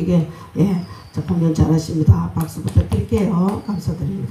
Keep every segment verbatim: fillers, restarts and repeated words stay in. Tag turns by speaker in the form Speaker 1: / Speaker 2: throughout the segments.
Speaker 1: 분들에게 예, 저 공연 잘하십니다. 박수 부탁드릴게요. 감사드립니다.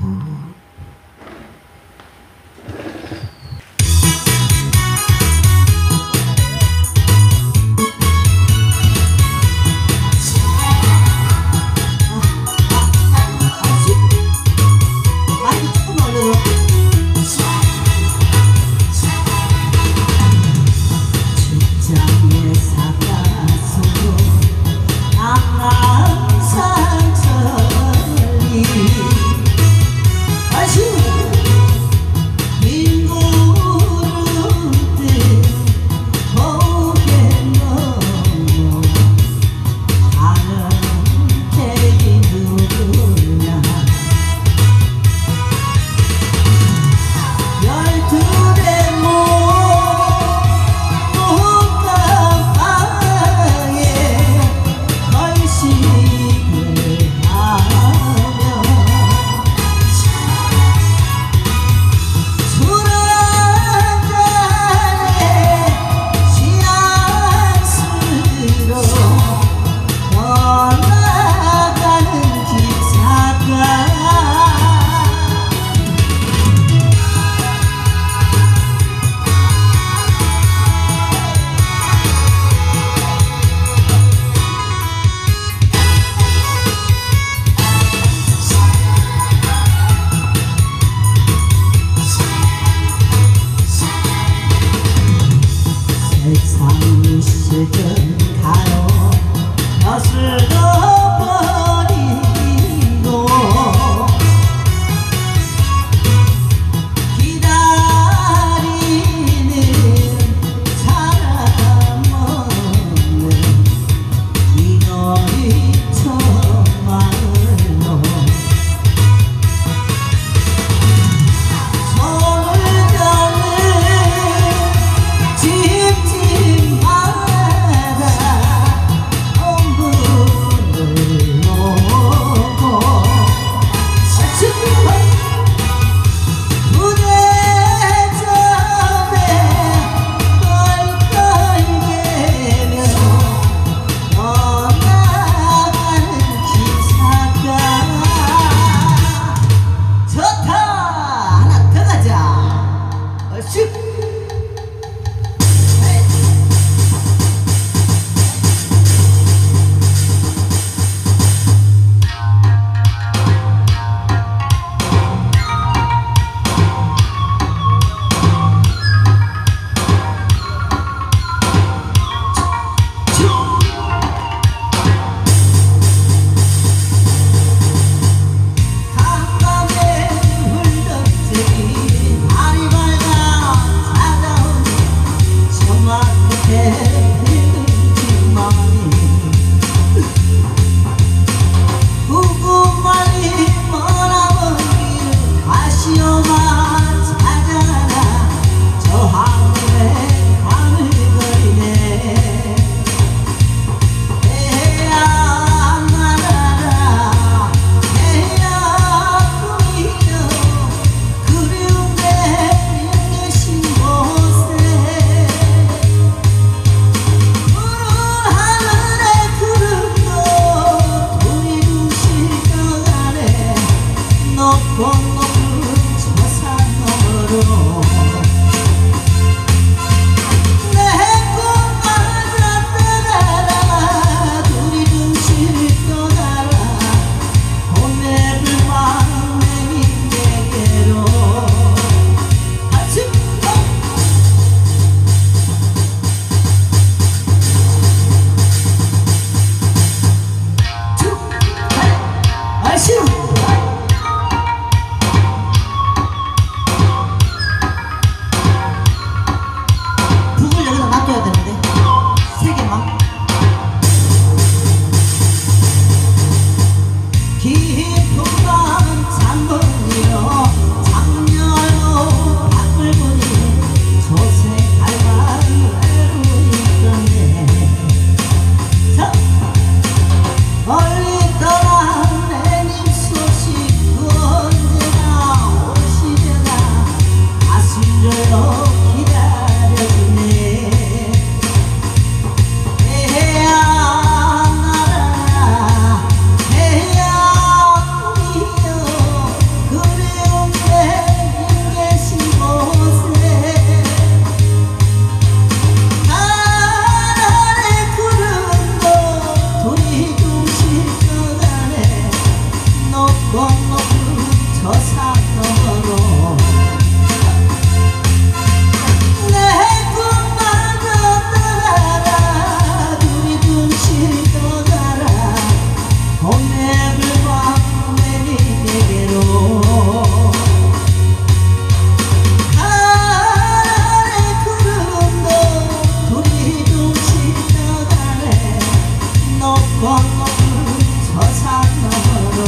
Speaker 1: 산 너머로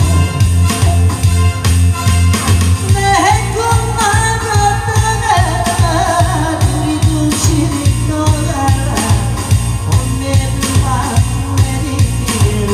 Speaker 1: 내 꿈만 걷다가 우리 둘씩 떠나라 봄 내리와 내리기로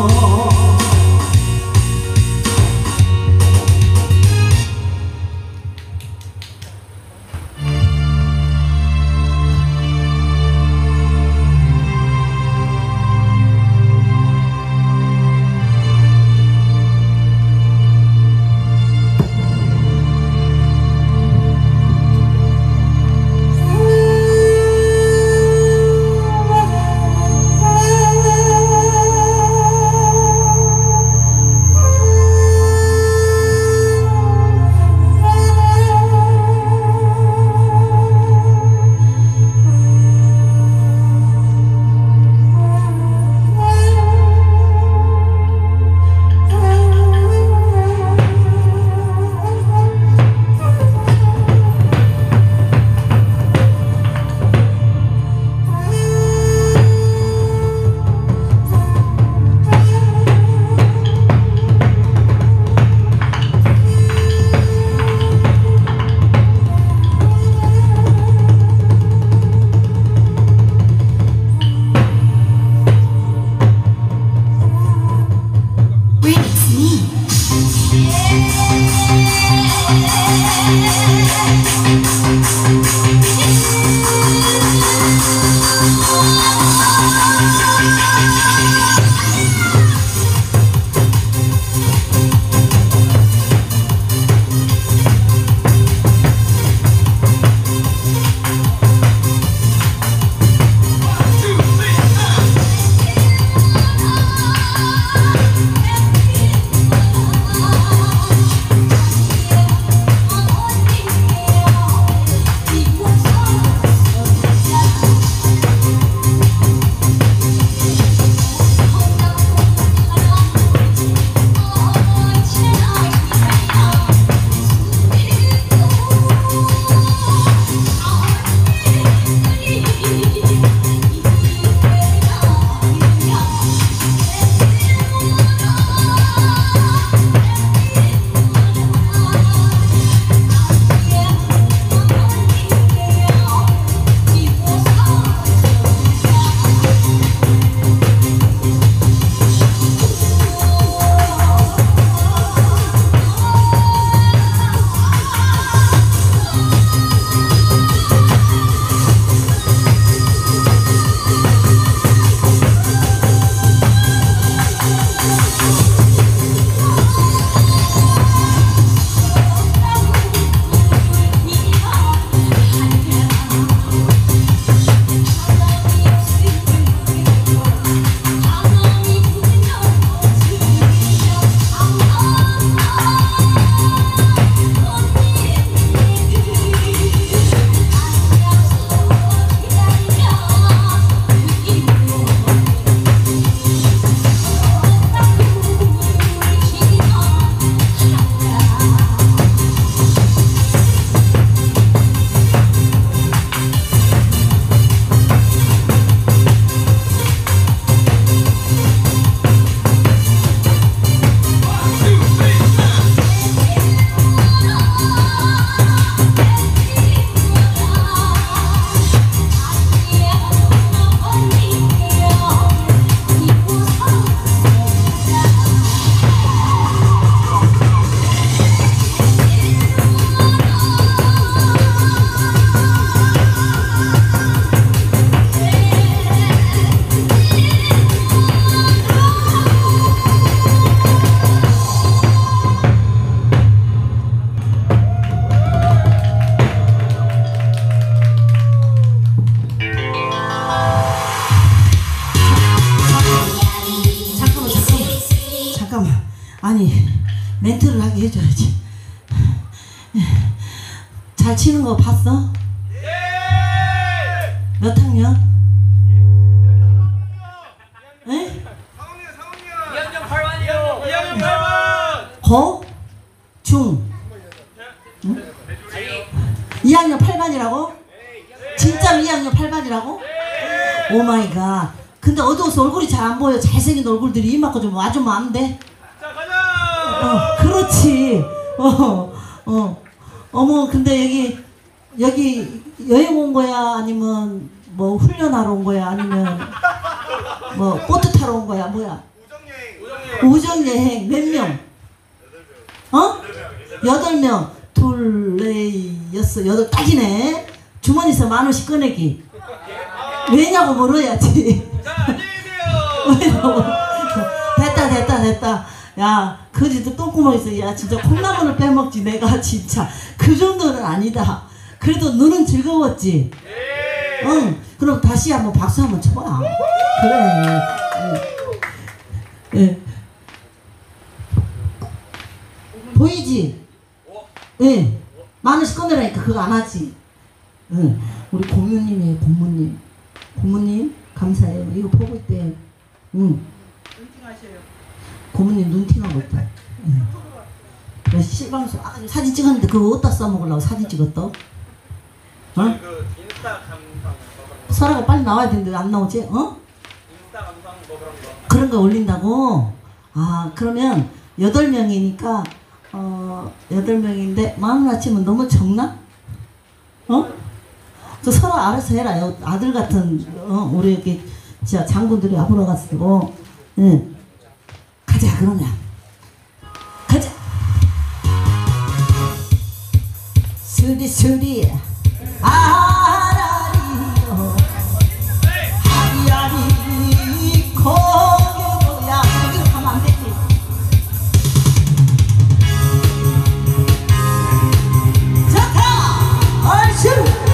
Speaker 2: 멘트를 하게 해줘야지. 잘 치는 거 봤어?
Speaker 3: 예!
Speaker 2: 몇 학년? 에?
Speaker 3: 이 학년 팔 반이요. 이 학년 팔 반.
Speaker 2: 거? 중? 응? 이 학년 팔 반이라고? 진짜로 이 학년 팔 반이라고? 오 마이 갓. 근데 어두워서 얼굴이 잘 안 보여. 잘생긴 얼굴들이 이만큼 좀 와주면 안 돼?
Speaker 3: 자, 가자!
Speaker 2: 어, 그렇지. 어, 어. 어머, 근데 여기, 여기 여행 온 거야? 아니면 뭐 훈련하러 온 거야? 아니면 뭐 보트 타러 온 거야? 뭐야?
Speaker 3: 우정여행.
Speaker 2: 우정여행 몇 명? 어? 여덟 명. 둘, 넷, 여섯, 여덟 딱이네. 주머니에서 만 원씩 꺼내기. 왜냐고 물어야지.
Speaker 3: 자, 안녕히 계세요.
Speaker 2: 됐다 됐다 됐다. 야, 거지도 똥구멍 있어. 야, 진짜 콩나물을 빼먹지 내가 진짜. 그 정도는 아니다. 그래도 너는 즐거웠지?
Speaker 3: 예.
Speaker 2: 응. 그럼 다시 한번 박수 한번 쳐봐. 그래. 예. 예. 보이지? 예. 만 원씩 꺼내라니까 그거 안 하지. 응. 우리 고모님이에요, 고모님. 고모님 감사해요. 이거 보고 있대. 응. 고모님 눈팅하고 있다. 응. 나 실방송 아, 사진 찍었는데 그거 어디다 써먹으려고 사진 찍었어? 어?
Speaker 3: 그 인스타 감상 뭐 그런 거.
Speaker 2: 설아가 빨리 나와야 되는데 안 나오지? 어?
Speaker 3: 인스타 감상 뭐 그런 거.
Speaker 2: 그런 거 올린다고? 아, 그러면 여덟 명이니까 어 여덟 명인데 만 원 아치면 너무 적나? 어? 그 설아 알아서 해라. 요 아들 같은 어 우리 이렇게 진짜 장군들이 앞으로 가지고 응. 가자 그러면 가자. 수리 수리 아라리요 하리하리 고개로야. 여기로 가면 안 되지. 좋다. 얼쑤.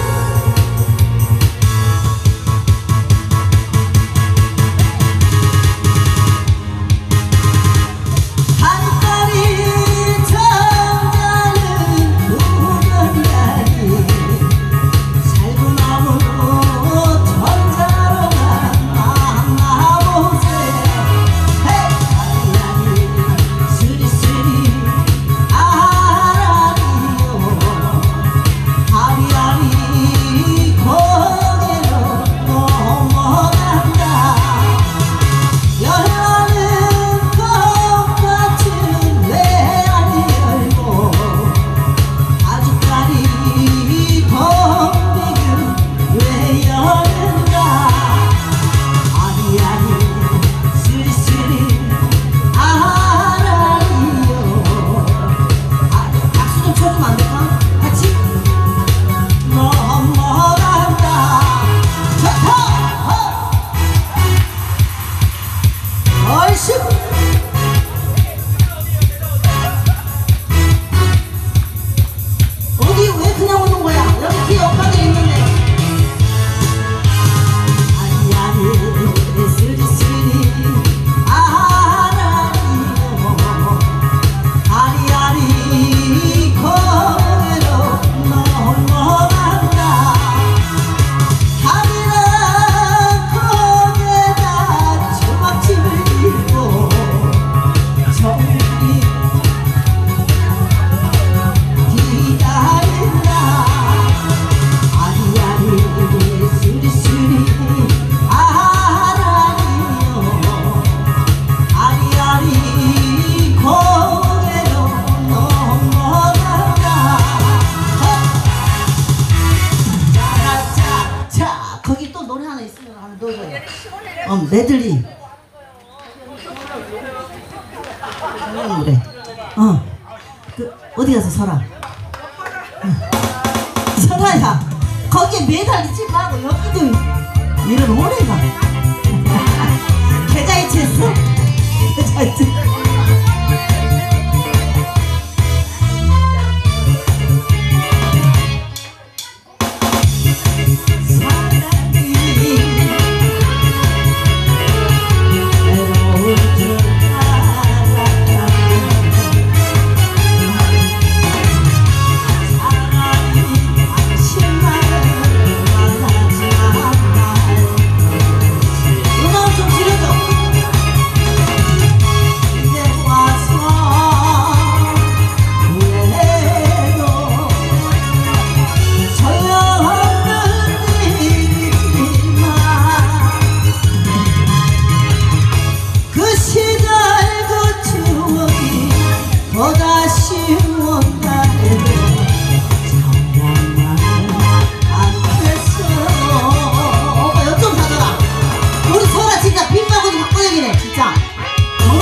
Speaker 2: 어, 메들리. 그래. 어. 그, 어디 가서 설아? 어. 설아야, 거기에 매달리지 말고 여기도 이런 오래가. 계좌이체 했어? 계좌이체.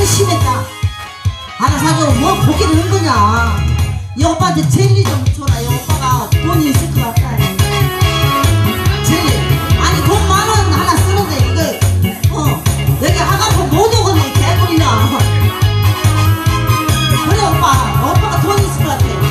Speaker 2: 심했다. 하나 사줘. 뭐 보기를 한 거냐. 이 오빠한테 젤리 좀 줘라. 이 오빠가 돈이 있을 것 같다. 젤리. 아니 돈 만 원 하나 쓰는데 이거 어 여기 하가포 못 오거네 개꿀이나. 그래 오빠. 오빠가 돈 있을 것 같아.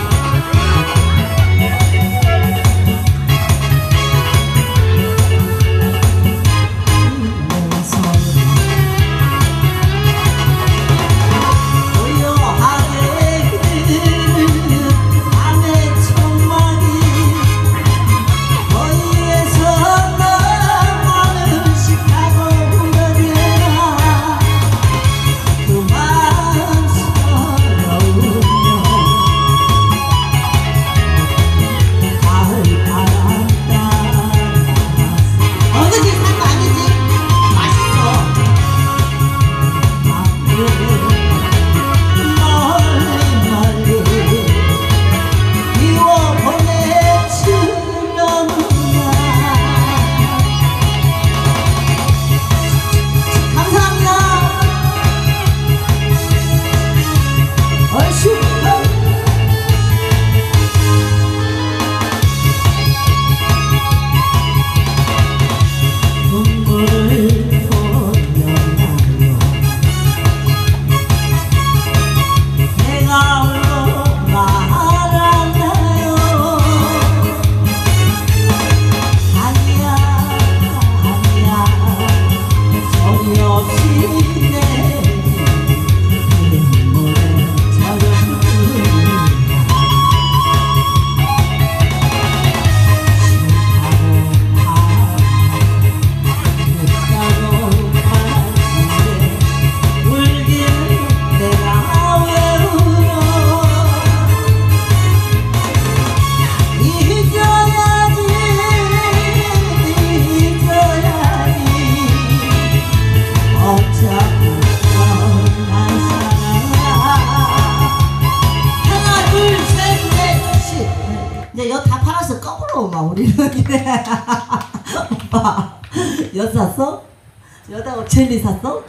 Speaker 2: 오빠 엿 샀어? 엿하고 젤리 샀어?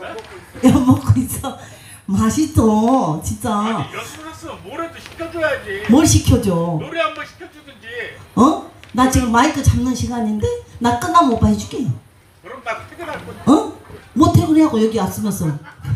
Speaker 2: 엿 먹고 있어. 맛있어 진짜.
Speaker 3: 아니 엿으로서 뭐라도 시켜줘야지.
Speaker 2: 뭘 시켜줘?
Speaker 3: 노래 한번 시켜주든지.
Speaker 2: 어? 나 지금 마이크 잡는 시간인데 나 끝나면 오빠 해줄게.
Speaker 3: 그럼 나 퇴근할 건데.
Speaker 2: 어? 뭐 퇴근하고 여기 왔으면서.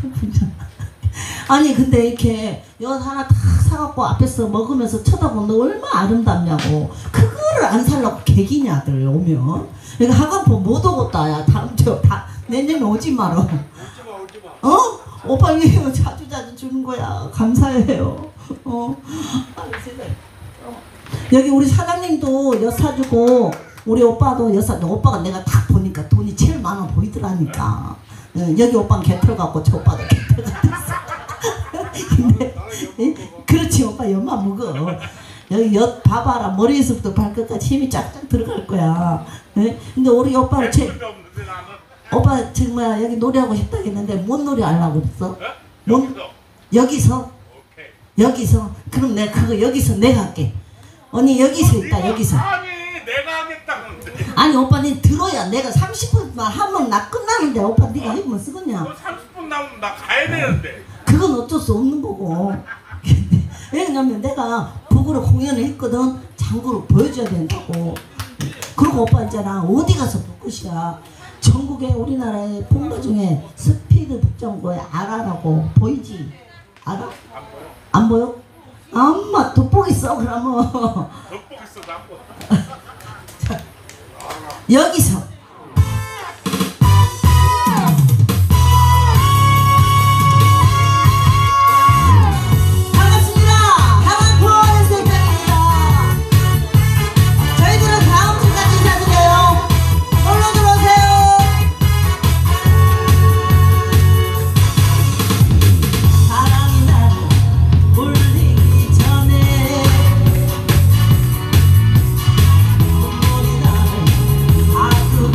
Speaker 2: 아니 근데 이렇게 엿 하나 다 사갖고 앞에서 먹으면서 쳐다보는 거 얼마나 아름답냐고. 그거를 안 살라고 개기냐들 오면. 그러니까 하간포 못 오겠다. 야 다음 주 다 내년에 오지 마라.
Speaker 3: 오지마 오지마.
Speaker 2: 어? 오빠 이거 자주 자주 주는 거야. 감사해요. 어. 아니, 세상에. 어. 여기 우리 사장님도 엿 사주고 우리 오빠도 엿 사주고. 오빠가 내가 딱 보니까 돈이 제일 많아 보이더라니까. 어, 여기 오빠는 개털 같고 저 오빠도 개털 같았어. 근데 에? 그렇지 오빠 엿만 먹어. 여기 엿 봐봐라. 머리에서부터 발끝까지 힘이 쫙쫙 들어갈 거야. 에? 근데 우리 오빠는 제 오빠 정말 여기 노래하고 싶다 했는데 뭔 노래 하려고 그랬어? 뭔? 여기서? 여기서? 그럼 내가 그거 여기서 내가 할게. 언니 여기서 있다 여기서.
Speaker 3: 아니 내가 하겠다는데.
Speaker 2: 아니 오빠 니 들어야 내가 삼십 분만 하면 나 끝나는데 오빠 니가 해보면 쓰겠냐?
Speaker 3: 너 삼십 분 남으면 나 가야 되는데.
Speaker 2: 그건 어쩔 수 없는 거고. 왜냐면 내가 북으로 공연을 했거든. 장구를 보여줘야 된다고. 그리고 오빠 있잖아 어디 가서 북굿이야. 전국에 우리나라의 본가 중에 스피드 북정구에 알아라고 보이지? 알아? 안 보여? 엄마 돋보기 써 그러면.
Speaker 3: 돋보기 써도 안 보여.
Speaker 2: 여기서 아주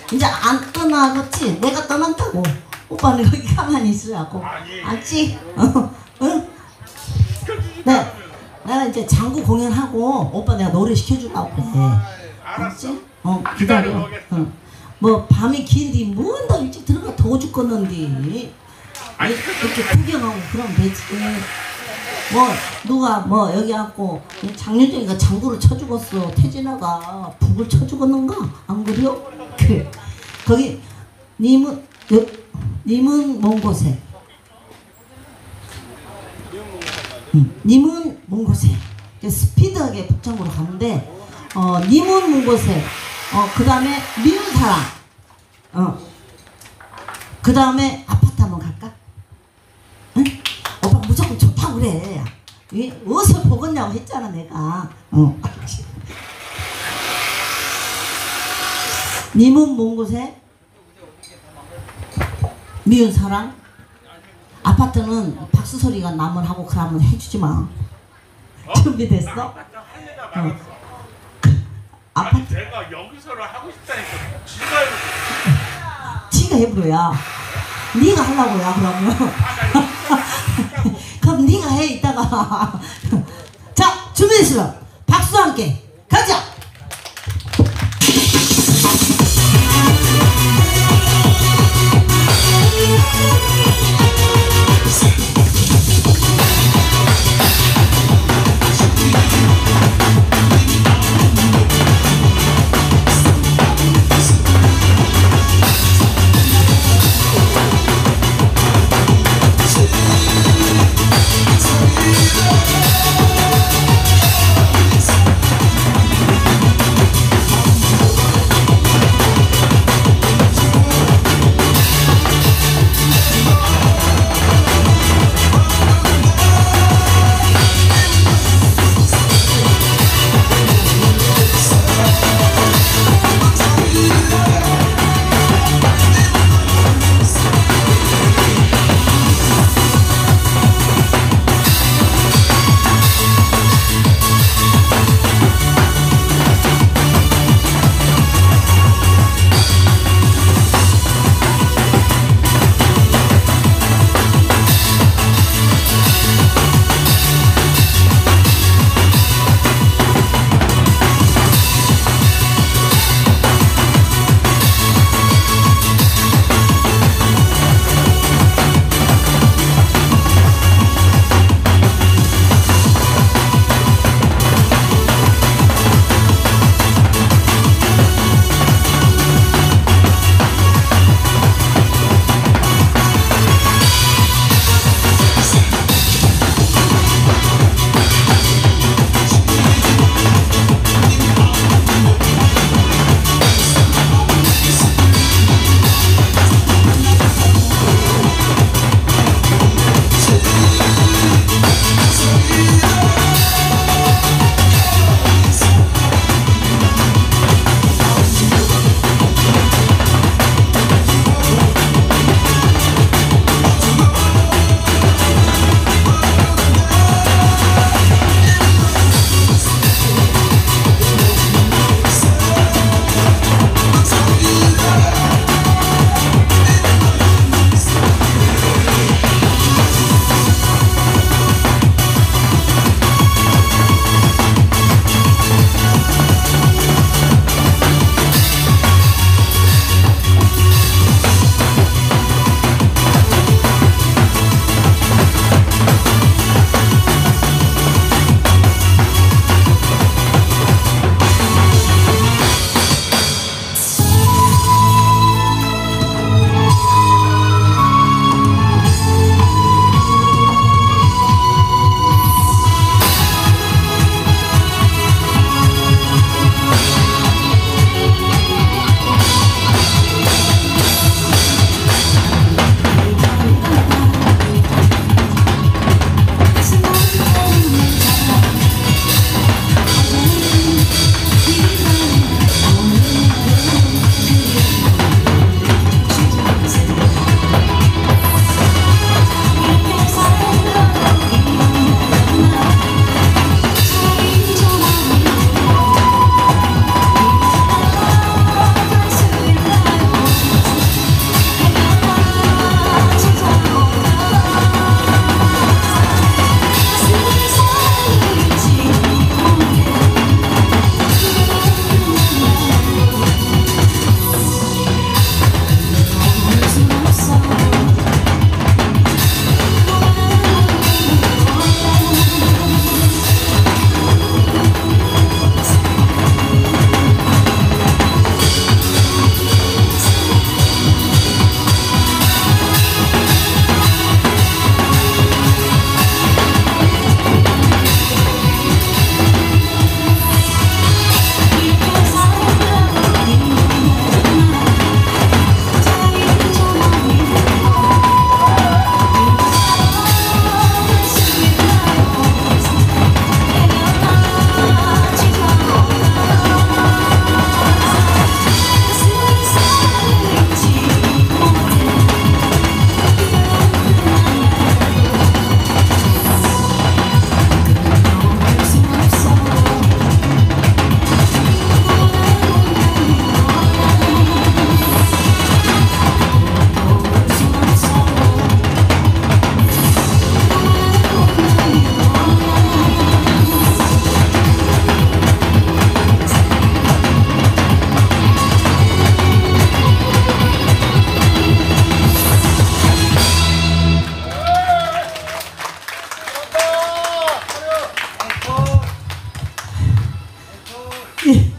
Speaker 2: 이제 안 떠나겠지? 내가 떠난다고. 오빠는 거기 가만히 있으라고. 알지? 어, 응? 네. 내가 이제 장구 공연하고 오빠 내가 노래 시켜주려고 그래. 알았지? 어, 기다려. 어. 뭐 밤이 긴디 뭔다 일찍 들어가 더워 죽겠는디. 이렇게 구경하고 그러면 되지. 뭐 누가 뭐 여기 왔고 장윤정이가 장구를 쳐 죽었어. 태진아가 북을 쳐 죽었는가? 안 그래요? 그래. 거기 님은 여, 님은 먼 곳에 음, 님은 먼 곳에 스피드하게 북창구로 가는데 어 님은 먼 곳에 어 그 다음에 미운 사람 어 그 다음에 아파트 한번 갈까? 응? 오빠 무조건 좋다고 그래. 이 어디서 보겠냐고 했잖아 내가. 어. 님은 먼 곳에 미운 사랑 아파트는 박수 소리가 나면 하고 그러면 해주지 마. 준비됐어? 어. 아파트
Speaker 4: 내가 여기서를 하고 싶다니까 지가 해보고
Speaker 2: 지가 해보야. 네가 하려고야 그러면. 그럼 네가 해 이따가. 자 준비됐어. 박수와 함께 가자. 예.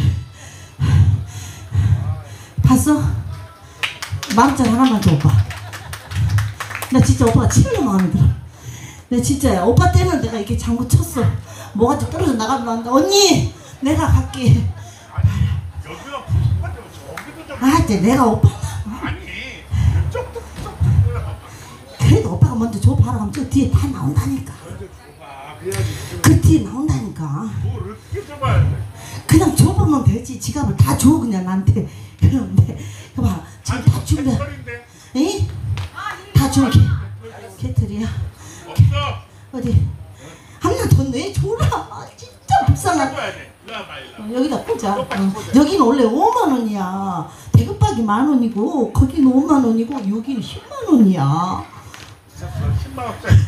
Speaker 2: 봤어? 만원짜리 하나만 줘 오빠. 나 진짜 오빠가 진짜 마음에 들어. 나 진짜야. 오빠 때문에 내가 이렇게 장구 쳤어. 뭐가 좀 떨어져 나가면 안 돼. 언니 내가 갈게.
Speaker 4: 여기가 부족한데 저기도 좀.
Speaker 2: 아 이제 내가 오빠
Speaker 4: 아니 이쪽도 부족한 거야.
Speaker 2: 그래도 오빠가 먼저 줘봐라 하면 저 뒤에 다 나온다니까.
Speaker 4: 아 그래야지.
Speaker 2: 그 뒤에 나온다니까.
Speaker 4: 뭘 어떻게 줘봐야 돼?
Speaker 2: 그냥 줘보면 되지. 지갑을 다 줘 그냥 나한테. 그런데 봐봐 지금 다 준비해.
Speaker 4: 철인데
Speaker 2: 에이? 다 줘. 개털이야.
Speaker 4: 없어.
Speaker 2: 어디? 하나 더 내줘라. 아, 진짜 불쌍하다.
Speaker 4: 줘야 돼. 일로 와봐 일로.
Speaker 2: 어, 여기다 꽂아. 어, 여기는 원래 오만 원이야. 대급박이 만 원이고 거기는 오만 원이고 여기는 십만 원이야.
Speaker 4: 십만 원짜리.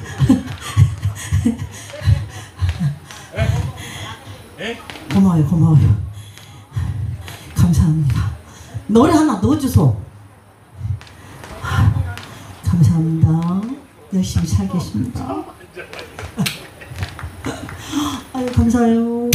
Speaker 4: 에?
Speaker 2: 고마워요, 고마워요. 감사합니다. 노래 하나 넣어주소. 감사합니다. 열심히 살겠습니다. 아유, 감사해요.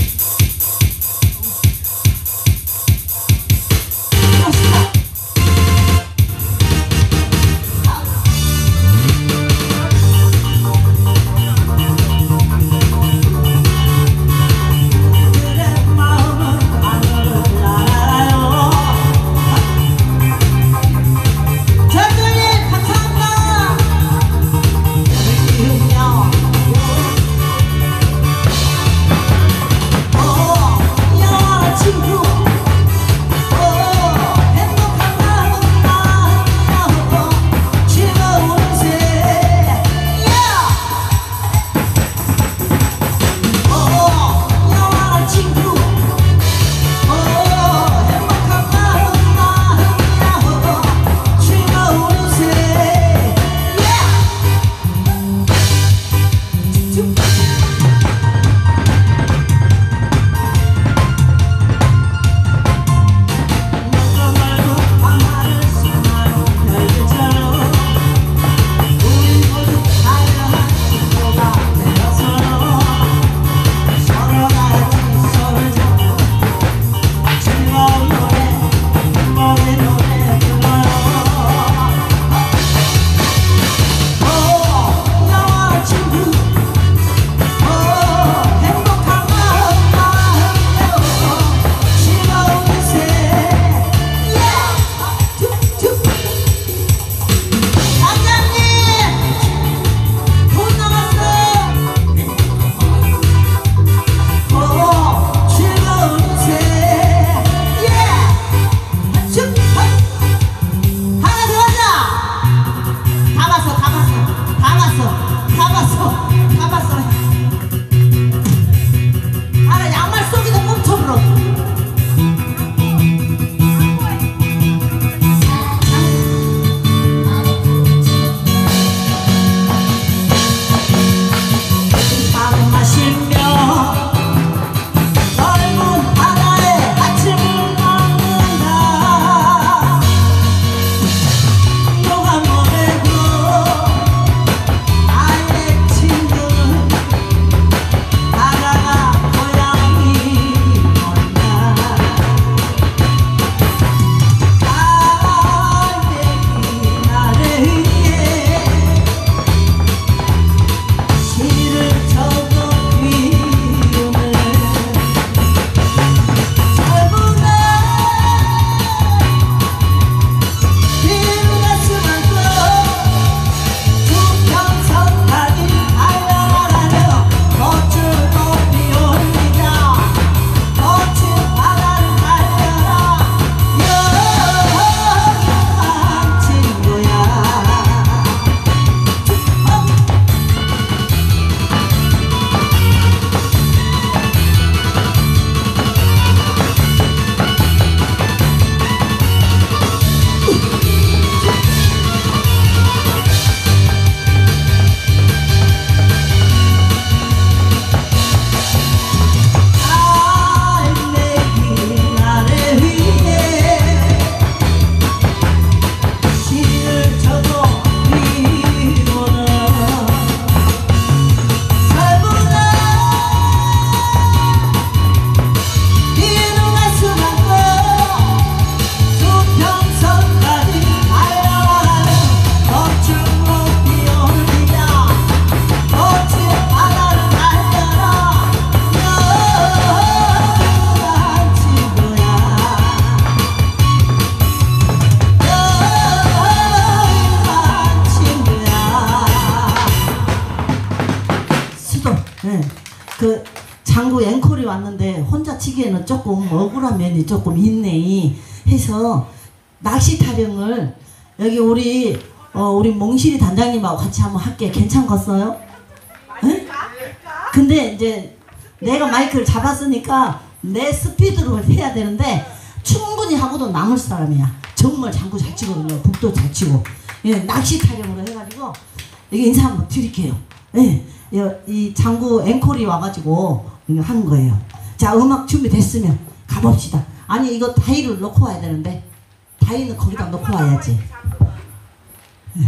Speaker 2: 그 장구 앵콜이 왔는데 혼자 치기에는 조금 억울한 면이 조금 있네 해서 낚시 타령을 여기 우리 어 우리 몽실이 단장님하고 같이 한번 할게. 괜찮겠어요? 응? 근데 이제 내가 마이크를 잡았으니까 내 스피드로 해야 되는데 충분히 하고도 남을 사람이야. 정말 장구 잘 치거든요. 북도 잘 치고. 예, 낚시 타령으로 해가지고 이게 인사 한번 드릴게요. 예, 이 장구 앵콜이 와가지고 하는 거예요. 자, 음악 준비됐으면 가봅시다. 아니 이거 다이를 넣고 와야 되는데 다이는 거기다 넣고 와야지. 예.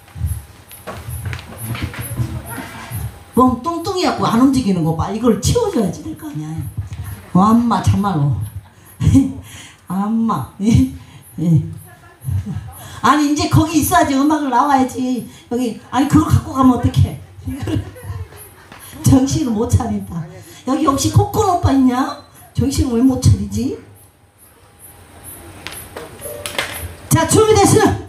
Speaker 2: 뭐 뚱뚱이갖고 안 움직이는 거 봐. 이걸 치워줘야지 될 거 아니야. 어, 엄마 참말로. 엄마. 예? 예. 아니 이제 거기 있어야지 음악을 나와야지. 여기 아니 그거 갖고 가면 어떡해. 정신을 못 차린다. 여기 혹시 코코넛 오빠 있냐? 정신을 왜 못 차리지? 자, 준비됐으면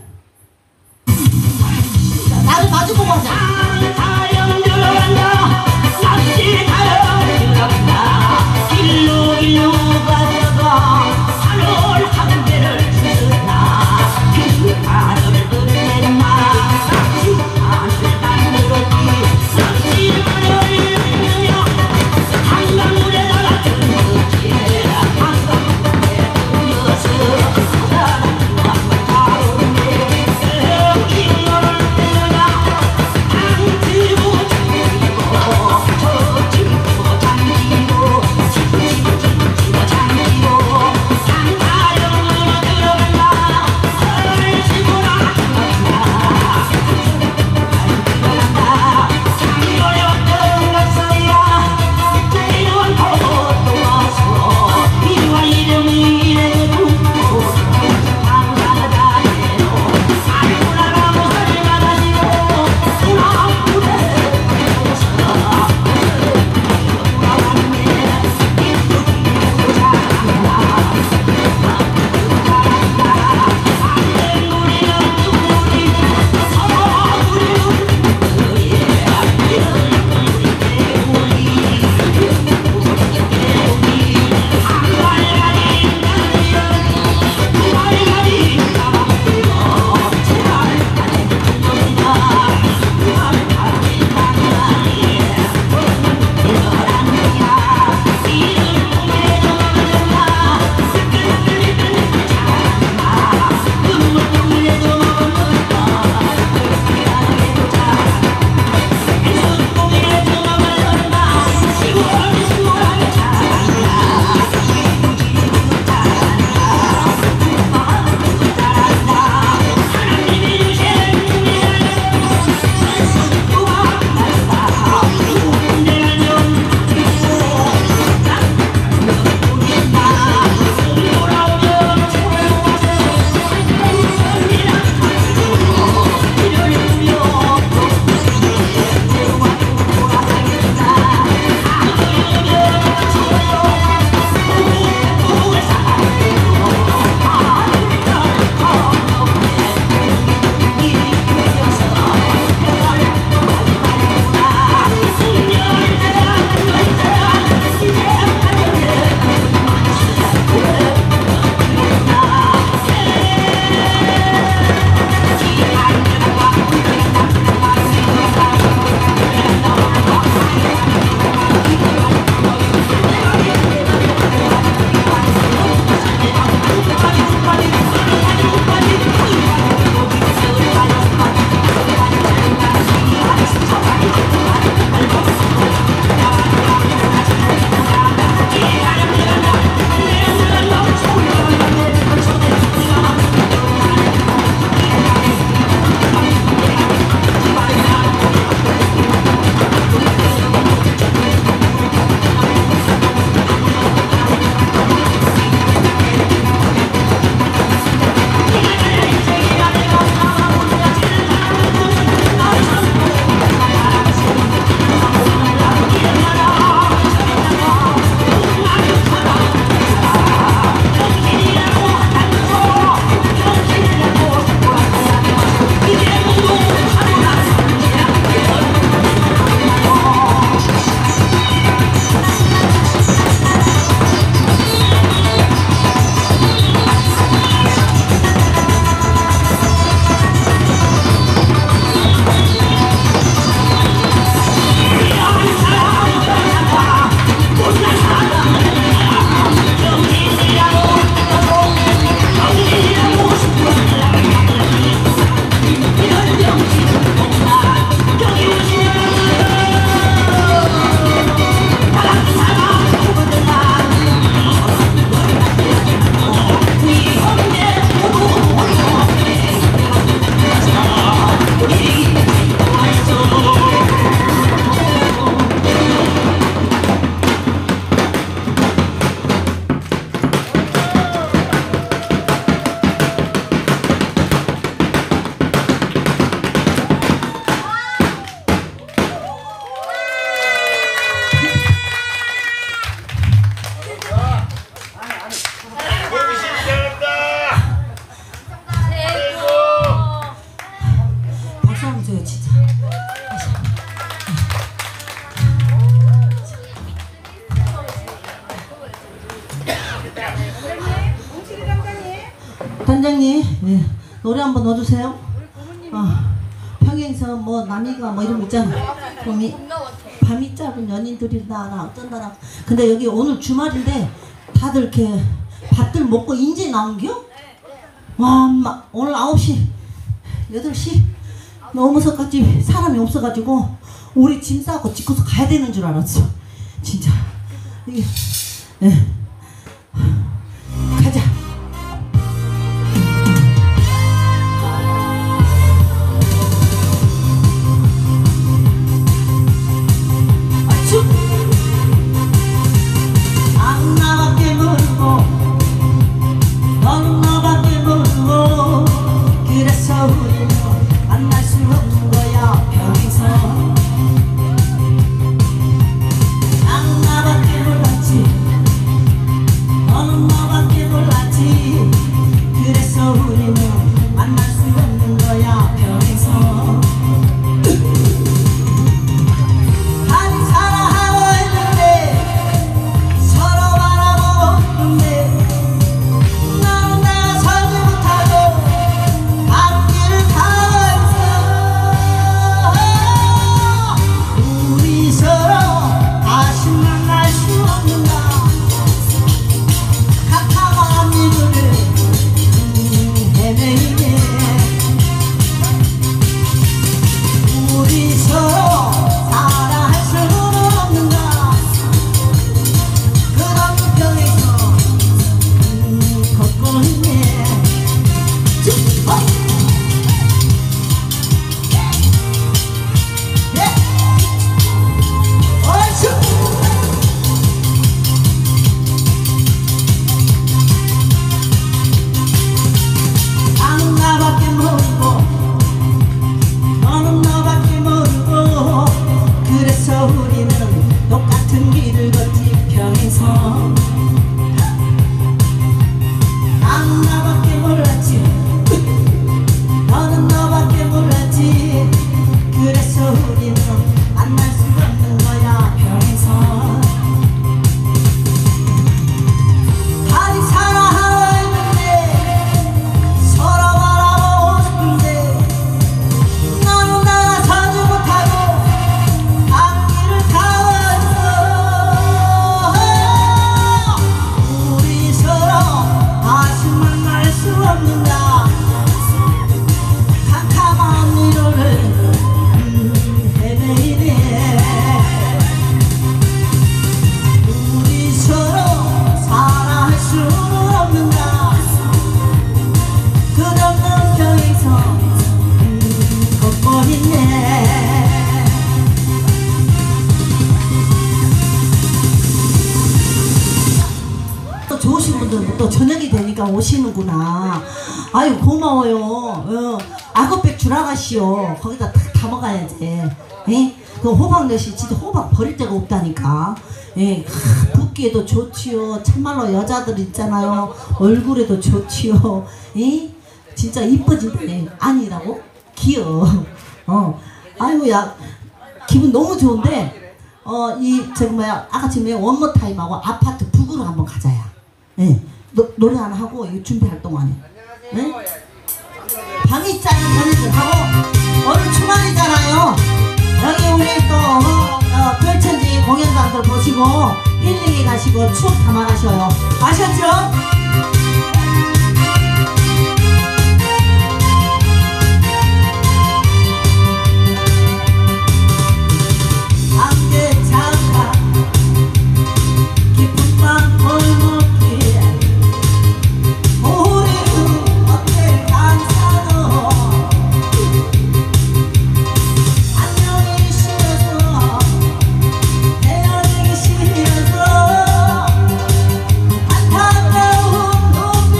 Speaker 2: 자, 나를 마주보고 하자.
Speaker 3: 타령 들어간다 낚시 타령 들어간다 길로 길로 가다가 산을 한 개를 주셨나 그 바다를 끝냈나 낚시 바다를 만들었지 낚시 바다를 만들며 한강물에다가 던졌지 한강물에 던져서 사랑을 한번 타오르네 그 길로를 내려가
Speaker 2: 단장님, 예, 노래 한번 넣어주세요. 어, 평행선 뭐 남이가 뭐 이런 거 있잖아. 봄이 밤이 짧은 연인들이 나나 어쩐다나. 근데 여기 오늘 주말인데 다들 이렇게 밥들 먹고 인제 나온겨? 와, 막 오늘 아홉 시, 여덟 시 넘어서까지 사람이 없어가지고 우리 짐 싸고 짚고서 가야 되는 줄 알았어. 진짜 이게 예. 가자. 안 나밖에 모르고 넌 너밖에 모르고 그래서 우리는 만날 수 없는 거야 평생. 난 나밖에 몰랐지 너는 너밖에 몰랐지 그래서 우리는 만날 수 없는 거야 평생. 아니 사랑하고 있는데 서로 바라보고 있는데 나는 내가 살지 못하고 앞길을 가고 있어. 우리 서로 다시 만날 수 없는가 캄캄한 미래를 헤매이네. 우리 서로 사랑할 수는 없는가 그런 병에서 음, 걷고 있네. 어? 예. 어이씨. 나는 나밖에 모르고 너는 너밖에 모르고 그래서 우리는 똑같은 길을 걷지 평행선. 나는 나밖에 몰랐지 너는 너밖에 몰랐지 그래서 우리는 만날 수 없는 거야 평행선. 아직 사랑하고 있는데 서로 바라보고 싶은데 너는 나가 서지 못하고 앞길을 가고 있어. 우리 서로 다시 만날 수 없는가 캄캄한 미로를 음, 헤매이네. 우리 서로 사랑할 수는 없는가 끝없는 병에서 음, 걷고 있네. 또 좋으신 분들은 또 저녁이 되니까 오시는구나. 아유 고마워요. 어, 악어백 주라가시오. 거기다 탁 담아가야지. 예? 그 호박엿이 진짜 호박 버릴 데가 없다니까. 예, 하, 붓기에도 좋지요. 참말로 여자들 있잖아요. 얼굴에도 좋지요. 예? 진짜 이뻐진다네. 아니라고? 귀여워. 어, 아이고야 기분 너무 좋은데 어, 이 저기 뭐야 아까 지금 원모 타임하고 아파트 북으로 한번 가자야. 예, 노, 노래 하나 하고 이 준비 활동 안 해. 예? 밤이 짧은 편의점 하고 오늘 주말이잖아요. 여기 우리 또 어, 어, 별천지 공연단들 보시고 힐링에 가시고 추억 담아가셔요. 아셨죠? 안녕히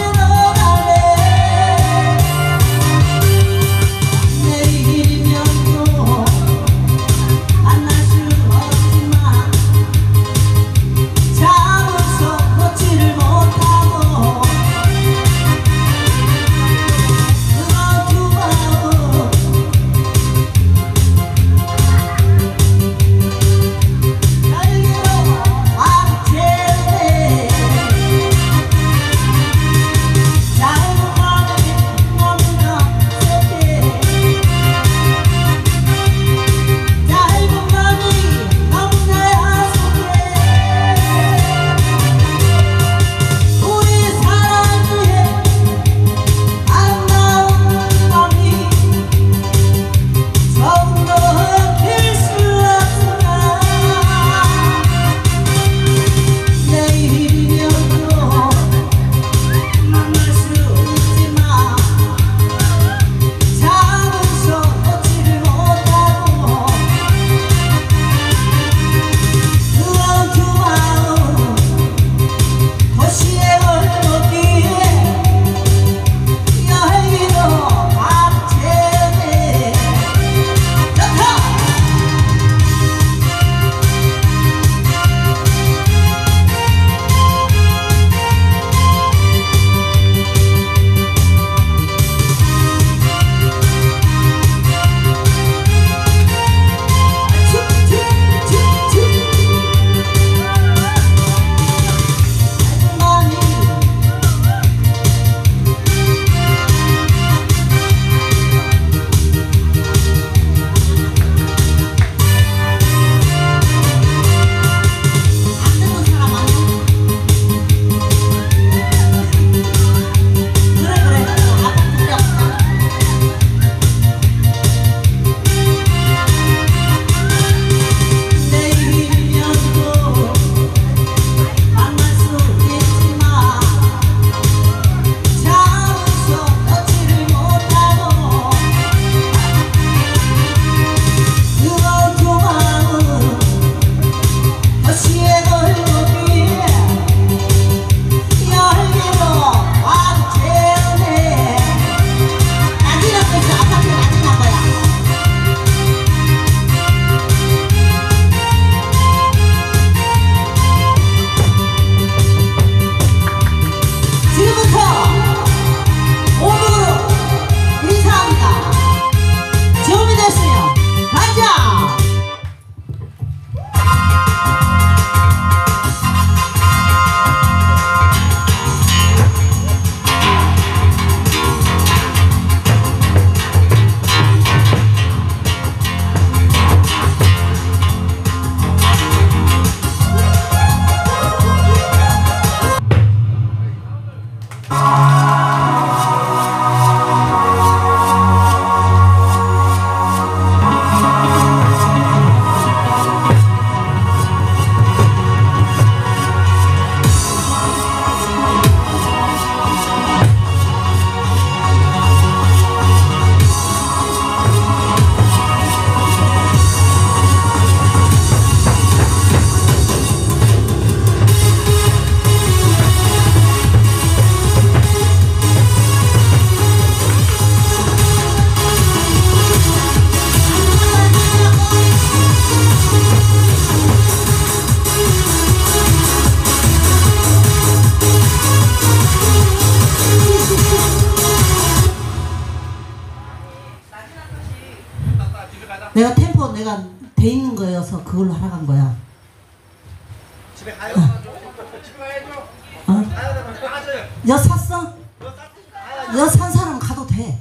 Speaker 2: 내가 템포 내가 돼 있는 거여서 그걸로 하러 간 거야.
Speaker 3: 집에 가요. 집에 가야죠.
Speaker 2: 어?
Speaker 3: 가야 되면 가져요.
Speaker 2: 여 샀어? 여 산 사람 가도 돼.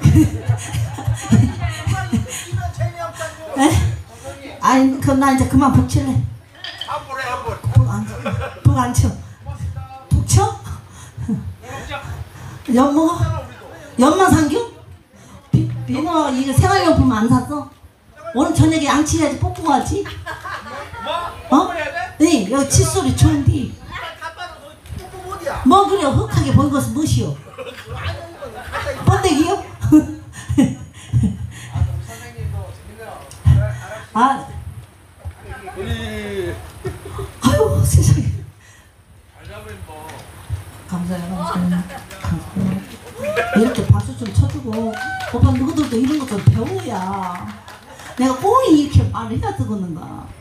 Speaker 2: 에? 아니 그럼 나 이제 그만 북 칠래.
Speaker 3: 한번 해 한번.
Speaker 2: 북안 북 안 쳐. 북 쳐? 연 먹어? 연만 상규? 비- 비누 이거 생활용품 안 샀어? 오늘 저녁에 양치 해야지 뽀뽀 가지?
Speaker 3: 뭐?
Speaker 2: 어? 네 여기 칫솔이 좋은디 뭐 그래 흑하게 보인 것은 무엇이요? 번데기요? 아 아유 세상에 감사해요 감사해요 감사해요. 이렇게 박수 좀 쳐주고 오빠 누구들도 이런 거 좀 배워야 내가 꼭 이렇게 말을 해야 되겠는가.